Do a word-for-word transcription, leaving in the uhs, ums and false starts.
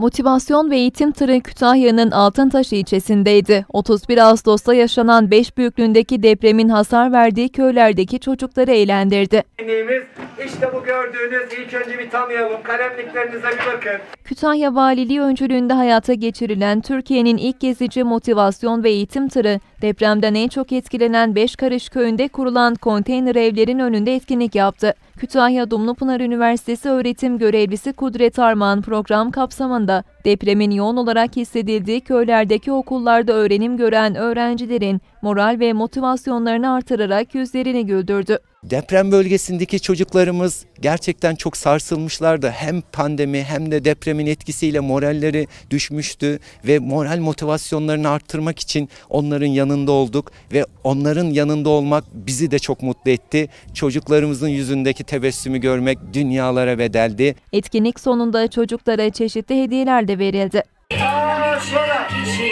Motivasyon ve eğitim tırı Kütahya'nın Altıntaş ilçesindeydi. otuz bir Ağustos'ta yaşanan beş büyüklüğündeki depremin hasar verdiği köylerdeki çocukları eğlendirdi. İşte bu gördüğünüz, ilk önce bir tanıyalım, kalemliklerinize bir bakın. Kütahya Valiliği öncülüğünde hayata geçirilen Türkiye'nin ilk gezici motivasyon ve eğitim tırı, depremden en çok etkilenen Beşkarış köyünde kurulan konteyner evlerin önünde etkinlik yaptı. Kütahya Dumlupınar Üniversitesi öğretim görevlisi Kudret Armağan program kapsamında depremin yoğun olarak hissedildiği köylerdeki okullarda öğrenim gören öğrencilerin moral ve motivasyonlarını artırarak yüzlerini güldürdü. Deprem bölgesindeki çocuklarımız gerçekten çok sarsılmışlardı. Hem pandemi hem de depremin etkisiyle moralleri düşmüştü ve moral motivasyonlarını arttırmak için onların yanında olduk ve onların yanında olmak bizi de çok mutlu etti. Çocuklarımızın yüzündeki tebessümü görmek dünyalara bedeldi. Etkinlik sonunda çocuklara çeşitli hediyeler de verildi.